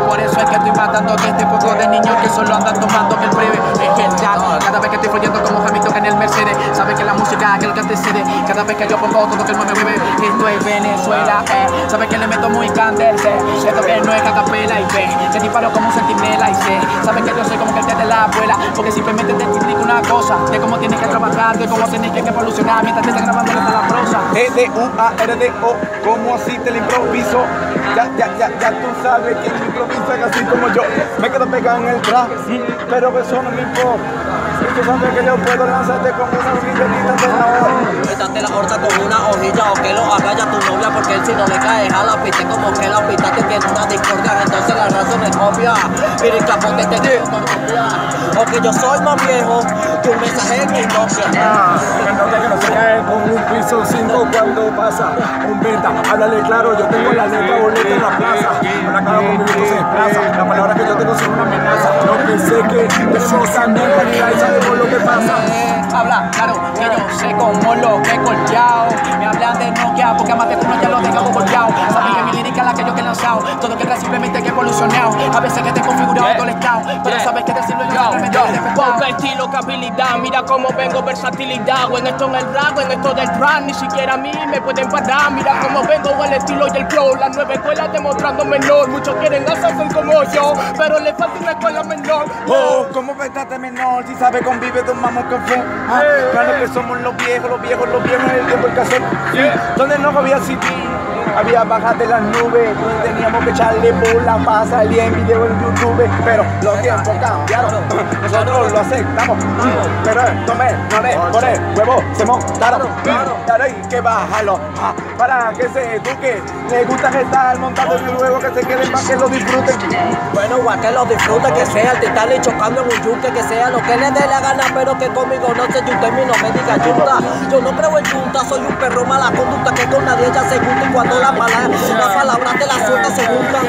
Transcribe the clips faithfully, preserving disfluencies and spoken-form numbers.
por eso es que estoy matando que este poco de niños que solo andan tomando que el breve es genial. Cada vez que estoy fluyendo como Hamilton en el Mercedes, sabes que la música aquel que antecede. Cada vez que yo pongo todo que el mueve bebé, esto es Venezuela, eh. Sabes que le meto muy candente, esto que no es cacapela y ve, que disparo como un centinela y sé. Sabes que yo soy como que el que te la abuela, porque simplemente te explico una cosa, de cómo tienes que trabajar, de cómo tienes que evolucionar mientras te estás grabando la prosa. E D U A R D O, como así te lo improviso. Ya, ya, ya, ya tú sabes que el improviso es así como yo. Me quedo pegado en el trap, pero que eso no me importa. Tú sabes que yo puedo lanzarte como una hojilla quitando la hoja. Quítate la horta con una hojilla o que lo haga ya tu novia, porque él si no le cae a la piste como que la pitaste que en una discordia, entonces la razón es obvia. Mira el capote te digo con copia. O que yo soy más viejo que un mensaje en mi copia. Ah, que no que no se cae con un piso cinco cuando pasa un beta. Háblale claro, yo tengo la letra boleta en la plaza. Una cara con mi se desplaza. La palabra que yo tengo son una amenaza. No pensé que tenemos cambio en realidad y sabemos lo que pasa. Habla, claro, que yo sé cómo lo que he colchado. Me hablan de Nokia porque más de uno ya lo dejamos colchado. Saben que mi lírica es la que yo que he lanzado. Todo que simplemente que he evolucionado. A veces que te he configurado todo el estado. Pero sabes que decirlo yo poca estilo, que habilidad. Mira cómo vengo, versatilidad. O en esto en el rap, o en esto del rap. Ni siquiera a mí me pueden parar. Mira cómo vengo, el estilo y el flow. La nueva escuela demostrando menor. Muchos quieren hacerse como yo, pero le falta una escuela menor. Oh, ¿cómo pensaste menor? Si sabes convive, tomamos café. Ah, claro que somos los viejos, los viejos, los viejos en el tiempo el cassette. Donde no había C D, había bajas de las nubes. Teníamos que echarle bola para salir en video en YouTube. Pero los tiempos cambiaron, nosotros lo aceptamos. Pero esto me, no le, por el huevo se montaron. Claro, hay que bajarlo ah, para que se eduque. Le gusta que estar montando y luego que se queden para que lo disfruten. Bueno, igual que lo disfrute, que sea el titán y chocando en un yunque, que sea lo que le dé la gana, pero que conmigo no se yunte, mi no me diga yunta. Yo no creo en yunta, soy un perro mala conducta que con nadie ya se junta y cuando la palabra, las palabras de la suelta se juntan.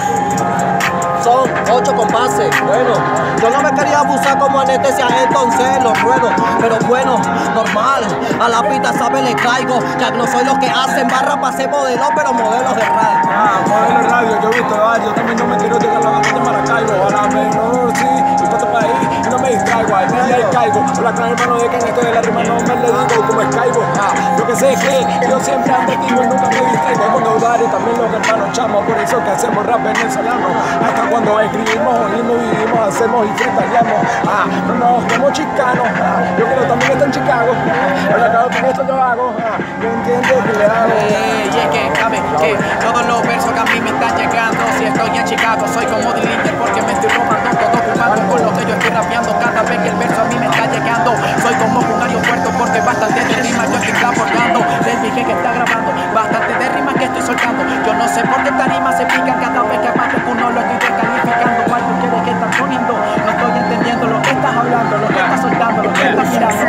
Son ocho compases, bueno, yo no me quería abusar como anestesia, entonces lo ruedo, pero bueno, normal, a la pita sabe le caigo, ya no soy los que hacen barra para ser modelo, pero modelos de radio. Ah, modelo de radio, yo he visto varios, también no me quiero llegar a la banda de Maracaibo, ahora menor, sí, y para otro país, y no me distraigo, ahí me ahí caigo, habla con el hermano de que en esto de la rima no me le digo como escaigo, ah, lo que sé es que yo siempre ando activo y nunca me distraigo, cuando dar y también los hermanos chamos, por eso que hacemos rap venezolano, hasta cuando escribimos, oímos, vivimos, hacemos y freestaleamos, ah, no nos como chicanos, ah, yo quiero también estar en Chicago, habla claro que esto yo hago, ah, yo entiendo que le hago. Eh, y es que, sabe que todos los versos que a mí me están llegando, si estoy en Chicago, soy como Dillinger porque me estoy robando todo fumando con lo que yo estoy rapeando. Cada vez que el verso a mí me está llegando, soy como un aeropuerto porque bastante de rimas yo estoy transportando. Les dije que está grabando, bastante de rimas que estoy soltando. Yo no sé por qué esta rima se pica cada vez que aparte uno lo estoy descalificando. ¿Cuál tú quieres que estás poniendo? No estoy entendiendo lo que estás hablando, lo que estás soltando, lo que estás mirando,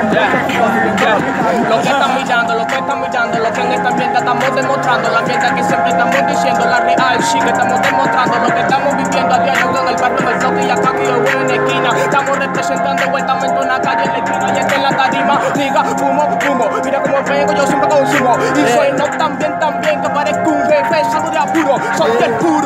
Lo que están mirando, lo que están mirando, lo que en esta ambiente estamos demostrando, la ambiente que siempre estamos diciendo, la real shit que estamos demostrando, lo que estamos viviendo a diario en el barrio del bloque y acá aquí yo voy en esquina, estamos representando vueltamente una calle en la esquina y esta en la tarima, diga, fumo, fumo, mira cómo vengo, yo siempre consumo, y soy no también, también, que parezco un jefe, salud de apuro, soy del puro.